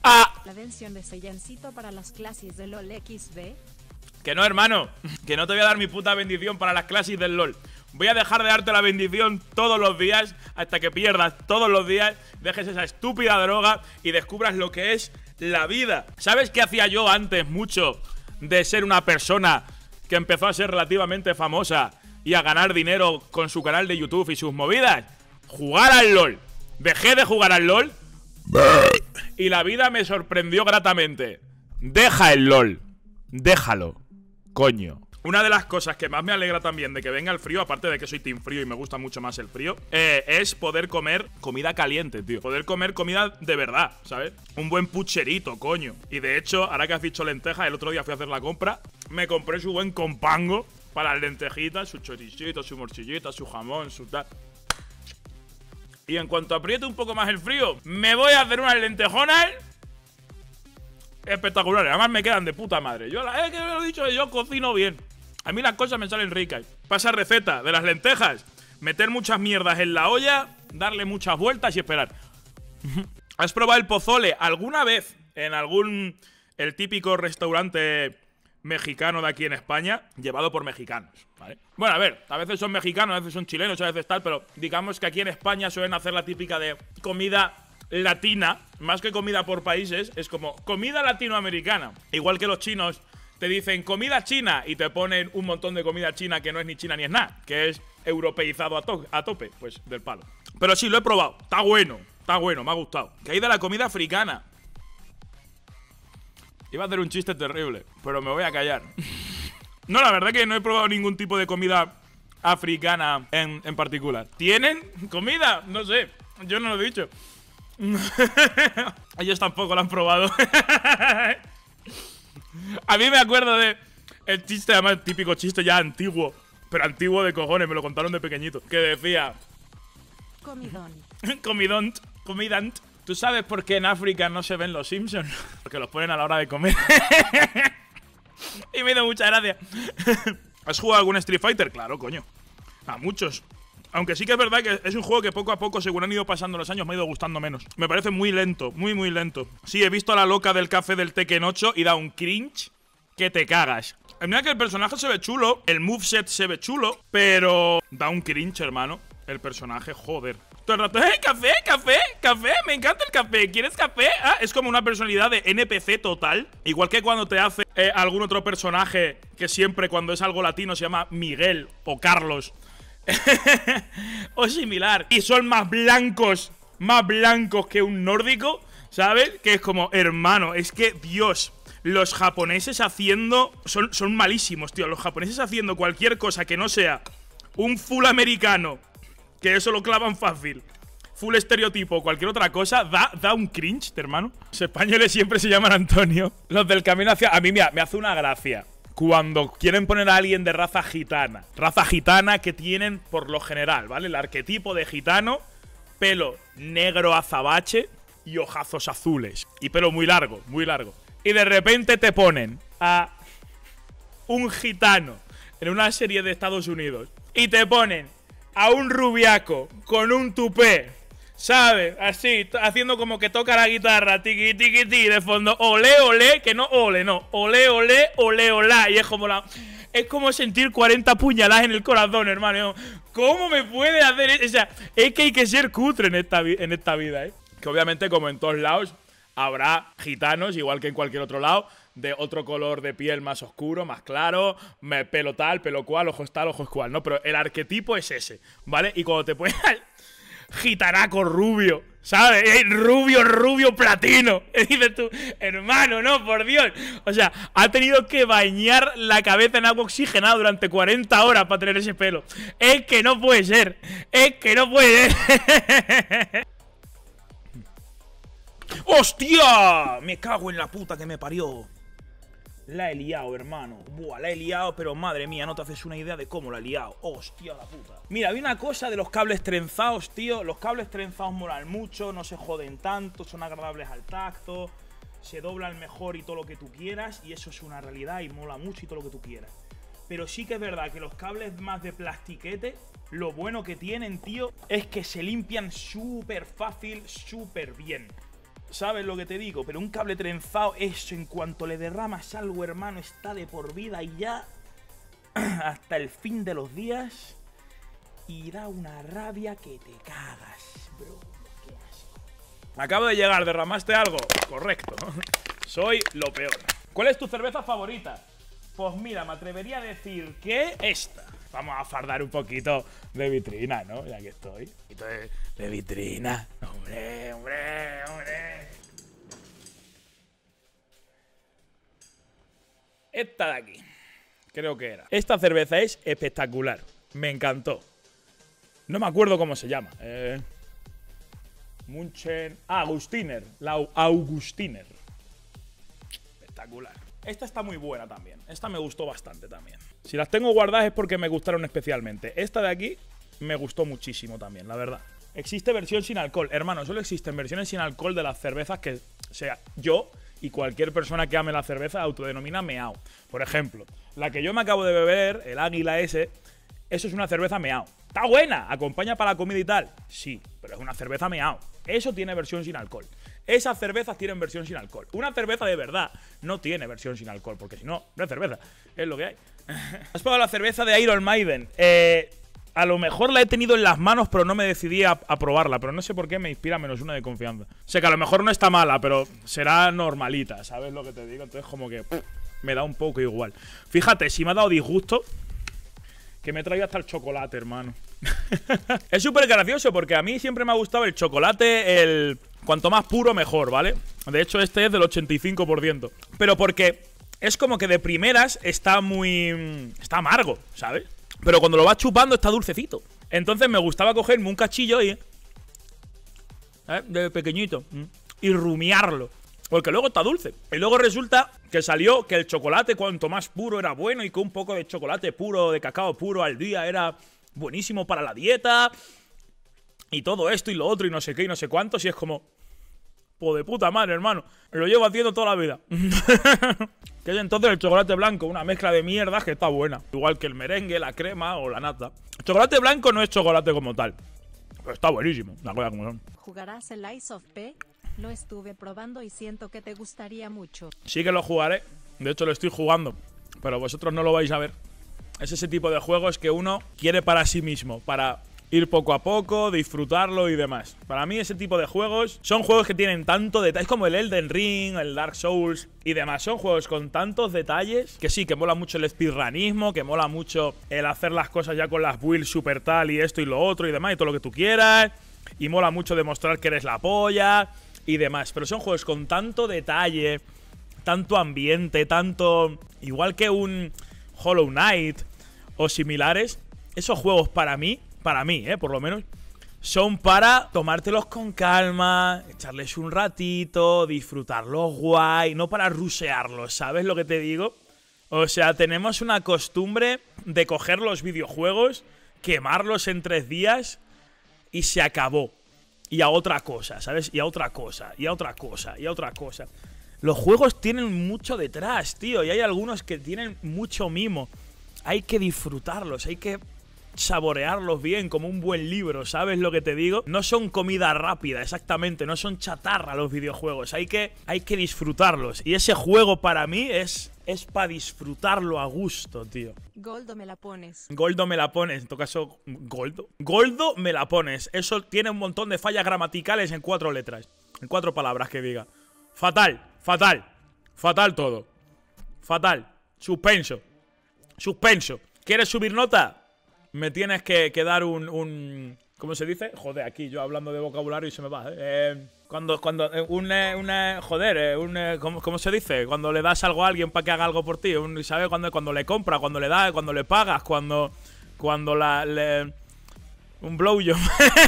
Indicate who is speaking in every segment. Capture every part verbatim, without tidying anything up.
Speaker 1: ¡Ah!
Speaker 2: La bendición de Sellancito para las clases de LOL X B.
Speaker 1: Que no, hermano, que no te voy a dar mi puta bendición para las clases del LOL. Voy a dejar de darte la bendición todos los días hasta que pierdas todos los días, dejes esa estúpida droga y descubras lo que es la vida. ¿Sabes qué hacía yo antes mucho de ser una persona que empezó a ser relativamente famosa y a ganar dinero con su canal de YouTube y sus movidas? Jugar al LOL. Dejé de jugar al LOL y la vida me sorprendió gratamente. Deja el LOL. Déjalo. Coño. Una de las cosas que más me alegra también de que venga el frío, aparte de que soy team frío y me gusta mucho más el frío, eh, es poder comer comida caliente, tío. Poder comer comida de verdad, ¿sabes? Un buen pucherito, coño. Y de hecho, ahora que has dicho lentejas, el otro día fui a hacer la compra, me compré su buen compango para las lentejitas, su choricito, su morcillita, su jamón, su tal. Y en cuanto apriete un poco más el frío, me voy a hacer unas lentejonas espectaculares. Además me quedan de puta madre. Yo, es que lo he dicho, yo cocino bien. A mí las cosas me salen ricas. Pasa receta de las lentejas. Meter muchas mierdas en la olla, darle muchas vueltas y esperar. ¿Has probado el pozole alguna vez en algún... el típico restaurante mexicano de aquí en España, llevado por mexicanos, ¿vale? Bueno, a ver, a veces son mexicanos, a veces son chilenos, a veces tal, pero digamos que aquí en España suelen hacer la típica de comida latina, más que comida por países, es como comida latinoamericana. Igual que los chinos te dicen comida china y te ponen un montón de comida china que no es ni china ni es nada, que es europeizado a, to a tope, pues del palo. Pero sí, lo he probado, está bueno, está bueno, me ha gustado. Que hay de la comida africana. Iba a hacer un chiste terrible, pero me voy a callar. No, la verdad que no he probado ningún tipo de comida africana en, en particular. ¿Tienen comida? No sé, yo no lo he dicho. Ellos tampoco lo han probado. A mí me acuerdo de el chiste, además típico chiste ya antiguo, pero antiguo de cojones, me lo contaron de pequeñito, que decía
Speaker 2: Comidón.
Speaker 1: Comidón, comidant. ¿Tú sabes por qué en África no se ven los Simpsons? Porque los ponen a la hora de comer. Y me dio mucha gracia. ¿Has jugado algún Street Fighter? Claro, coño. A muchos. Aunque sí que es verdad que es un juego que poco a poco, según han ido pasando los años, me ha ido gustando menos. Me parece muy lento, muy muy lento. Sí, he visto a la loca del café del Tekken ocho y da un cringe que te cagas. Mira que el personaje se ve chulo, el moveset se ve chulo, pero da un cringe, hermano. El personaje, joder. Todo el rato, ¡eh, café, café, café! ¡Me encanta el café! ¿Quieres café? Ah, es como una personalidad de N P C total. Igual que cuando te hace eh, algún otro personaje que siempre cuando es algo latino se llama Miguel o Carlos. O similar. Y son más blancos, más blancos que un nórdico, ¿sabes? Que es como, hermano, es que, Dios, los japoneses haciendo... Son, son malísimos, tío. Los japoneses haciendo cualquier cosa que no sea un full americano, que eso lo clavan fácil, full estereotipo o cualquier otra cosa, da, da un cringe, hermano. Los españoles siempre se llaman Antonio. Los del camino hacia... A mí mira, me hace una gracia cuando quieren poner a alguien de raza gitana. Raza gitana que tienen, por lo general, ¿vale? El arquetipo de gitano, pelo negro azabache y ojazos azules. Y pelo muy largo, muy largo. Y de repente te ponen a un gitano en una serie de Estados Unidos y te ponen a un rubiaco con un tupé, ¿sabes? Así, haciendo como que toca la guitarra, tiqui, tiqui, tiqui, de fondo, olé, olé, que no ole, no, olé, olé, olé, olá. Y es como la... Es como sentir cuarenta puñaladas en el corazón, hermano. ¿Cómo me puede hacer eso? O sea, es que hay que ser cutre en esta, en esta vida, ¿eh? Que obviamente, como en todos lados, habrá gitanos, igual que en cualquier otro lado, de otro color de piel más oscuro, más claro, pelo tal, pelo cual, ojos tal, ojos cual, ¿no? Pero el arquetipo es ese, ¿vale? Y cuando te pones al gitanaco rubio, ¿sabes? Rubio, rubio platino. Y dices tú, hermano, no, por Dios. O sea, ha tenido que bañar la cabeza en agua oxigenada durante cuarenta horas para tener ese pelo. Es que no puede ser. Es que no puede ser. ¡Hostia! Me cago en la puta que me parió. La he liado, hermano. Buah, la he liado, pero madre mía, no te haces una idea de cómo la he liado. Hostia, la puta. Mira, había una cosa de los cables trenzados, tío. Los cables trenzados molan mucho, no se joden tanto, son agradables al tacto, se doblan mejor y todo lo que tú quieras. Y eso es una realidad y mola mucho y todo lo que tú quieras. Pero sí que es verdad que los cables más de plastiquete, lo bueno que tienen, tío, es que se limpian súper fácil, súper bien. ¿Sabes lo que te digo? Pero un cable trenzado, eso, en cuanto le derramas algo, hermano, está de por vida y ya hasta el fin de los días. Y da una rabia que te cagas, bro. Qué asco. Acabo de llegar, ¿derramaste algo? Correcto. Soy lo peor. ¿Cuál es tu cerveza favorita? Pues mira, me atrevería a decir que esta. Vamos a fardar un poquito de vitrina, ¿no? Ya que estoy. Un poquito de, de vitrina. Hombre, hombre, hombre. Esta de aquí. Creo que era. Esta cerveza es espectacular. Me encantó. No me acuerdo cómo se llama. Eh, Munchen. Ah, Augustiner. La Augustiner. Espectacular. Esta está muy buena también. Esta me gustó bastante también. Si las tengo guardadas es porque me gustaron especialmente. Esta de aquí me gustó muchísimo también, la verdad. Existe versión sin alcohol. Hermano, solo existen versiones sin alcohol de las cervezas que, o sea, yo y cualquier persona que ame la cerveza autodenomina meao. Por ejemplo, la que yo me acabo de beber, el Águila ese, eso es una cerveza meao. Está buena, acompaña para la comida y tal. Sí, pero es una cerveza meao. Eso tiene versión sin alcohol. Esas cervezas tienen versión sin alcohol. Una cerveza de verdad no tiene versión sin alcohol, porque si no, no es cerveza. Es lo que hay. ¿Has probado la cerveza de Iron Maiden? Eh, a lo mejor la he tenido en las manos, pero no me decidí a, a probarla. Pero no sé por qué me inspira menos una de confianza. Sé que a lo mejor no está mala, pero será normalita, ¿sabes lo que te digo? Entonces como que pff, me da un poco igual. Fíjate, si me ha dado disgusto que me traía hasta el chocolate, hermano. Es súper gracioso porque a mí siempre me ha gustado el chocolate, el... cuanto más puro mejor, ¿vale? De hecho, este es del ochenta y cinco por ciento. Pero porque es como que de primeras está muy... está amargo, ¿sabes? Pero cuando lo vas chupando está dulcecito. Entonces me gustaba cogerme un cachillo y... ¿eh? De pequeñito. Y rumiarlo. Porque luego está dulce. Y luego resulta que salió que el chocolate cuanto más puro era bueno y que un poco de chocolate puro, de cacao puro al día era buenísimo para la dieta. Y todo esto y lo otro y no sé qué y no sé cuántos. Y es como... pues de puta madre, hermano. Lo llevo haciendo toda la vida. Que es entonces el chocolate blanco, una mezcla de mierdas que está buena. Igual que el merengue, la crema o la nata. El chocolate blanco no es chocolate como tal. Pero está buenísimo, la cosa como son.
Speaker 2: ¿Jugarás el Ice of P? Lo estuve probando y siento que te gustaría mucho.
Speaker 1: Sí que lo jugaré. De hecho lo estoy jugando. Pero vosotros no lo vais a ver. Es ese tipo de juegos que uno quiere para sí mismo. Para... ir poco a poco, disfrutarlo y demás. Para mí ese tipo de juegos son juegos que tienen tanto detalle. Es como el Elden Ring, el Dark Souls y demás. Son juegos con tantos detalles que sí, que mola mucho el speedrunismo, que mola mucho el hacer las cosas ya con las builds super tal y esto y lo otro y demás y todo lo que tú quieras. Y mola mucho demostrar que eres la polla y demás. Pero son juegos con tanto detalle, tanto ambiente, tanto... igual que un Hollow Knight o similares. Esos juegos para mí... para mí, eh, por lo menos, son para tomártelos con calma, echarles un ratito, disfrutarlos guay, no para rusearlos, ¿sabes lo que te digo? O sea, tenemos una costumbre de coger los videojuegos, quemarlos en tres días y se acabó. Y a otra cosa, ¿sabes? Y a otra cosa, y a otra cosa, y a otra cosa. Los juegos tienen mucho detrás, tío, y hay algunos que tienen mucho mimo. Hay que disfrutarlos, hay que... saborearlos bien como un buen libro, ¿sabes lo que te digo? No son comida rápida, exactamente, no son chatarra los videojuegos, hay que, hay que disfrutarlos. Y ese juego para mí es, es para disfrutarlo a gusto, tío.
Speaker 2: Goldo me la pones.
Speaker 1: Goldo me la pones, en tu caso, Goldo. Goldo me la pones, eso tiene un montón de fallas gramaticales en cuatro letras, en cuatro palabras que diga. Fatal, fatal, fatal todo. Fatal, suspenso, suspenso. ¿Quieres subir nota? Me tienes que, que dar un, un... ¿cómo se dice? Joder, aquí yo hablando de vocabulario y se me va, ¿eh? eh cuando, cuando, un, un, joder, un, ¿cómo, ¿cómo se dice? Cuando le das algo a alguien para que haga algo por ti, un, ¿sabes? Cuando, cuando le compras, cuando le das, cuando le pagas, cuando, cuando la, le... un blowjob.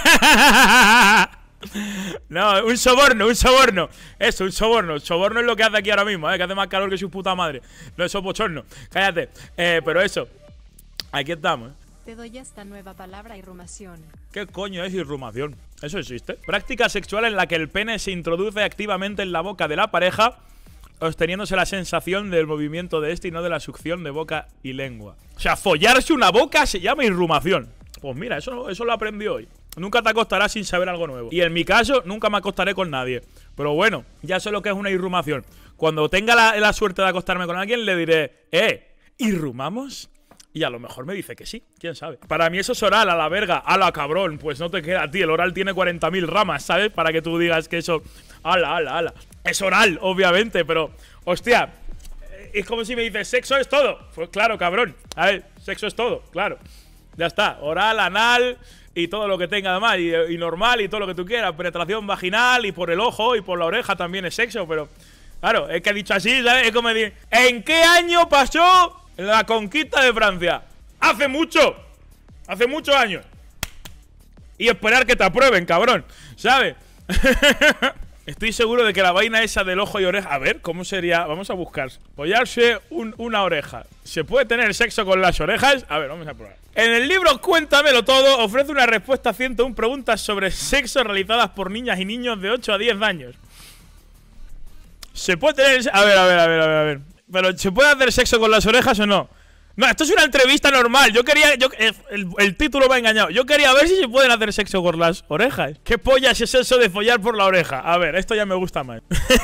Speaker 1: No, un soborno, un soborno. Eso, un soborno. El soborno es lo que hace aquí ahora mismo, ¿eh? Que hace más calor que su puta madre. No, eso es bochorno. Cállate. Eh, pero eso, aquí estamos, ¿eh?
Speaker 2: Te doy esta nueva palabra, irrumación.
Speaker 1: ¿Qué coño es irrumación? ¿Eso existe? Práctica sexual en la que el pene se introduce activamente en la boca de la pareja, obteniéndose la sensación del movimiento de este y no de la succión de boca y lengua. O sea, follarse una boca se llama irrumación. Pues mira, eso, eso lo aprendí hoy. Nunca te acostarás sin saber algo nuevo. Y en mi caso, nunca me acostaré con nadie. Pero bueno, ya sé lo que es una irrumación. Cuando tenga la, la suerte de acostarme con alguien, le diré, eh, ¿irrumamos? Y a lo mejor me dice que sí, quién sabe. Para mí eso es oral, a la verga. Ala, cabrón, pues no te queda a ti. El oral tiene cuarenta mil ramas, ¿sabes? Para que tú digas que eso... Ala, ala, ala. Es oral, obviamente, pero... Hostia, es como si me dices, sexo es todo. Pues claro, cabrón. A ver, sexo es todo, claro. Ya está, oral, anal y todo lo que tenga además. Y, y normal y todo lo que tú quieras. Penetración vaginal y por el ojo y por la oreja también es sexo, pero... Claro, es que he dicho así, ¿sabes? Es como decir, ¿en qué año pasó la conquista de Francia? Hace mucho. Hace muchos años. Y esperar que te aprueben, cabrón, ¿sabes? Estoy seguro de que la vaina esa del ojo y oreja... A ver, ¿cómo sería? Vamos a buscar. Follarse un, una oreja. ¿Se puede tener sexo con las orejas? A ver, vamos a probar. En el libro Cuéntamelo Todo ofrece una respuesta a ciento una preguntas sobre sexo realizadas por niñas y niños de ocho a diez años. ¿Se puede tener...? A ver, a ver, a ver, a ver, a ver. ¿Pero se puede hacer sexo con las orejas o no? No, esto es una entrevista normal. Yo quería... Yo, el, el título me ha engañado. Yo quería ver si se pueden hacer sexo con las orejas. ¿Qué pollas es eso de follar por la oreja? A ver, esto ya me gusta más.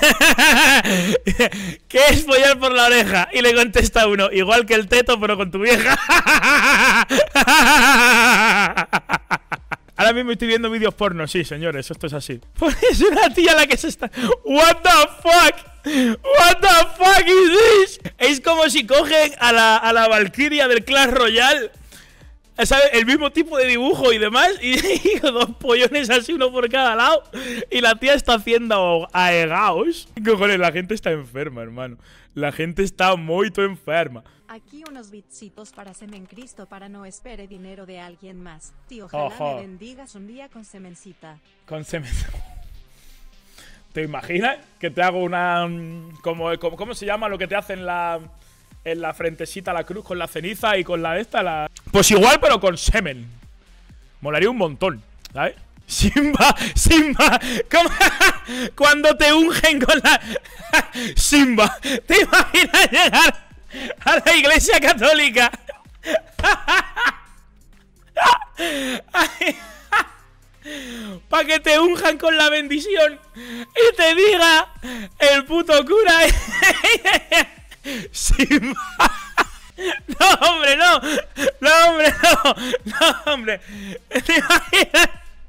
Speaker 1: ¿Qué es follar por la oreja? Y le contesta uno, igual que el teto, pero con tu vieja. Ahora mismo estoy viendo vídeos porno, sí, señores, esto es así. Pues es una tía la que se está... What the fuck? What the fuck is this? Es como si cogen a la, a la Valkyria del Clash Royale, ¿sabes? El mismo tipo de dibujo y demás, y, y dos pollones así, uno por cada lado, y la tía está haciendo aegaos. Cojones, la gente está enferma, hermano. La gente está muy enferma.
Speaker 2: Aquí unos bitsitos para Semen Cristo para no espere dinero de alguien más. Tío, ojalá
Speaker 1: Ojo.
Speaker 2: me bendigas un día con semencita.
Speaker 1: Con semen. ¿Te imaginas que te hago una... Como, como, ¿Cómo se llama lo que te hacen en la, en la frentecita la cruz con la ceniza y con la esta? La... Pues igual, pero con semen. Molaría un montón, ¿sabes? Simba, Simba, ¿cómo? Cuando te ungen con la... Simba, ¿te imaginas llegar a la iglesia católica? Para que te unjan con la bendición y te diga el puto cura. Simba. No, hombre, no. No, hombre, no. No, hombre. ¿Te imaginas?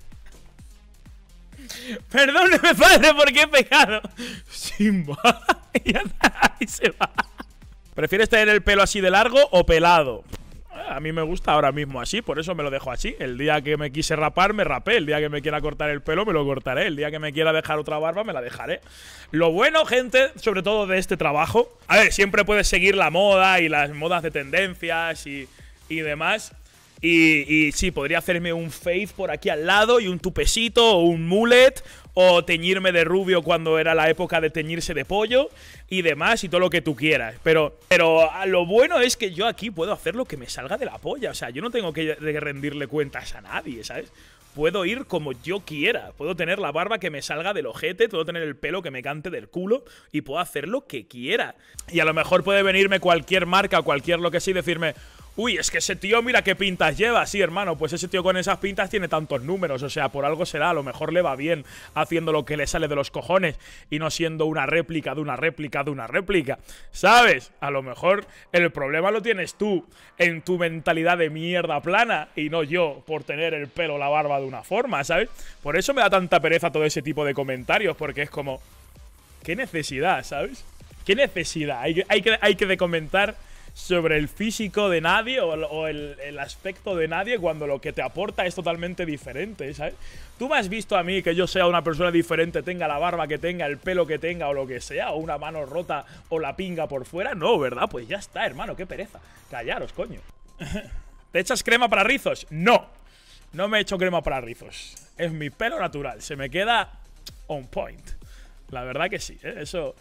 Speaker 1: Perdóneme, padre, porque he pecado. Simba. Y ya está, ahí se va. ¿Prefieres tener el pelo así de largo o pelado? A mí me gusta ahora mismo así, por eso me lo dejo así. El día que me quise rapar, me rapé. El día que me quiera cortar el pelo, me lo cortaré. El día que me quiera dejar otra barba, me la dejaré. Lo bueno, gente, sobre todo de este trabajo... A ver, siempre puedes seguir la moda y las modas de tendencias y, y demás. Y, y sí, podría hacerme un fade por aquí al lado y un tupesito o un mullet, o teñirme de rubio cuando era la época de teñirse de pollo y demás y todo lo que tú quieras. Pero, pero lo bueno es que yo aquí puedo hacer lo que me salga de la polla. O sea, yo no tengo que rendirle cuentas a nadie, ¿sabes? Puedo ir como yo quiera. Puedo tener la barba que me salga del ojete, puedo tener el pelo que me cante del culo y puedo hacer lo que quiera. Y a lo mejor puede venirme cualquier marca, cualquier lo que sea y decirme... Uy, es que ese tío, mira qué pintas lleva. Sí, hermano, pues ese tío con esas pintas tiene tantos números. O sea, por algo será. A lo mejor le va bien haciendo lo que le sale de los cojones y no siendo una réplica de una réplica de una réplica, ¿sabes? A lo mejor el problema lo tienes tú en tu mentalidad de mierda plana y no yo por tener el pelo o la barba de una forma, ¿sabes? Por eso me da tanta pereza todo ese tipo de comentarios, porque es como... ¿Qué necesidad, sabes? ¿Qué necesidad? Hay que, hay que, hay que de comentar... sobre el físico de nadie o, o el, el aspecto de nadie cuando lo que te aporta es totalmente diferente, ¿sabes? Tú me has visto a mí que yo sea una persona diferente, tenga la barba que tenga, el pelo que tenga o lo que sea, o una mano rota o la pinga por fuera. No, ¿verdad? Pues ya está, hermano, qué pereza. Callaros, coño. ¿Te echas crema para rizos? No, no me echo crema para rizos. Es mi pelo natural, se me queda on point. La verdad que sí, ¿eh? Eso...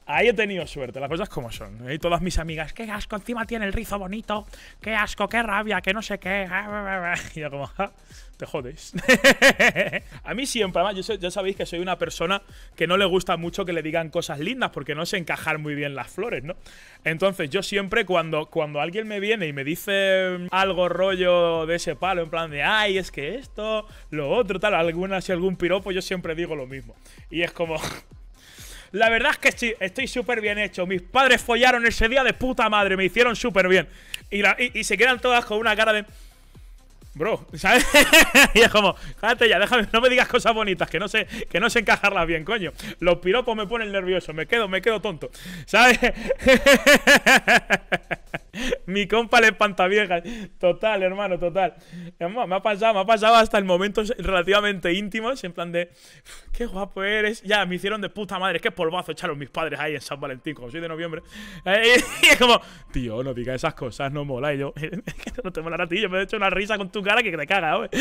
Speaker 1: Ahí he tenido suerte, las cosas como son. Y todas mis amigas, qué asco, encima tiene el rizo bonito, qué asco, qué rabia, que no sé qué. Y yo como, ja, te jodes. A mí siempre, además, yo sé, ya sabéis que soy una persona que no le gusta mucho que le digan cosas lindas porque no sé encajar muy bien las flores, ¿no? Entonces yo siempre cuando, cuando alguien me viene y me dice algo rollo de ese palo, en plan de, ay, es que esto, lo otro, tal, alguna, si algún piropo, yo siempre digo lo mismo. Y es como... La verdad es que sí, estoy súper bien hecho. Mis padres follaron ese día de puta madre, me hicieron súper bien. Y, la, y, y se quedan todas con una cara de... Bro, ¿sabes? Y es como, cállate ya, déjame, no me digas cosas bonitas, que no sé, que no sé encajarlas bien, coño. Los piropos me ponen nervioso, me quedo, me quedo tonto, ¿sabes? Mi compa le espantaviejas. Total, hermano, total. Me ha pasado, me ha pasado hasta en momentos relativamente íntimos, en plan de, qué guapo eres. Ya, me hicieron de puta madre, qué polvazo echaron mis padres ahí en San Valentín, como soy de noviembre. Y es como, tío, no digas esas cosas, no mola. Y yo, no te molará a ti, yo me he hecho una risa con tu cara que te caga, ¿eh?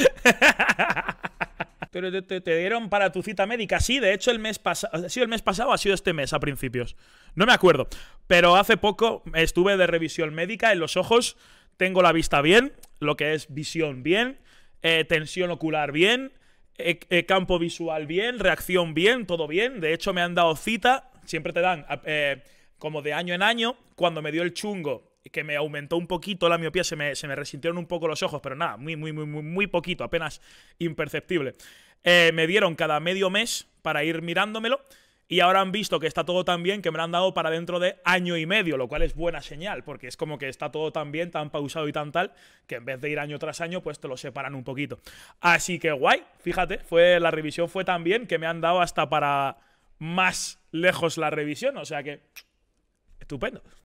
Speaker 1: Pero te, te, te dieron para tu cita médica. Sí, de hecho el mes pasado, ha sido el mes pasado o ha sido este mes a principios. No me acuerdo. Pero hace poco estuve de revisión médica en los ojos. Tengo la vista bien, lo que es visión bien, eh, tensión ocular bien, eh, eh, campo visual bien, reacción bien, todo bien. De hecho me han dado cita, siempre te dan eh, como de año en año. Cuando me dio el chungo, que me aumentó un poquito la miopía, se me, se me resintieron un poco los ojos, pero nada, muy, muy, muy, muy, muy poquito, apenas imperceptible. Eh, me dieron cada medio mes para ir mirándomelo y ahora han visto que está todo tan bien que me lo han dado para dentro de año y medio, lo cual es buena señal, porque es como que está todo tan bien, tan pausado y tan tal, que en vez de ir año tras año, pues te lo separan un poquito. Así que guay, fíjate, fue, la revisión fue tan bien que me han dado hasta para más lejos la revisión, o sea que estupendo.